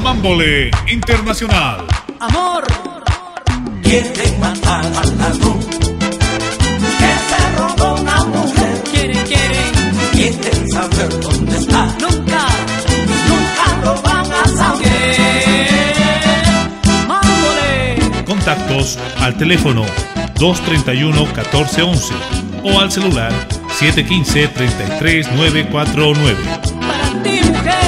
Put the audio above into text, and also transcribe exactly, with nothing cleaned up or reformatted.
Mambole Internacional. Amor, quieren matar al ladrón que se robó una mujer. quieren, quieren, Quieren saber dónde está. nunca, Nunca lo van a saber. Mambole. Contactos al teléfono dos treinta y uno, catorce once o al celular siete uno cinco, tres tres nueve cuatro nueve. Para ti, mujer.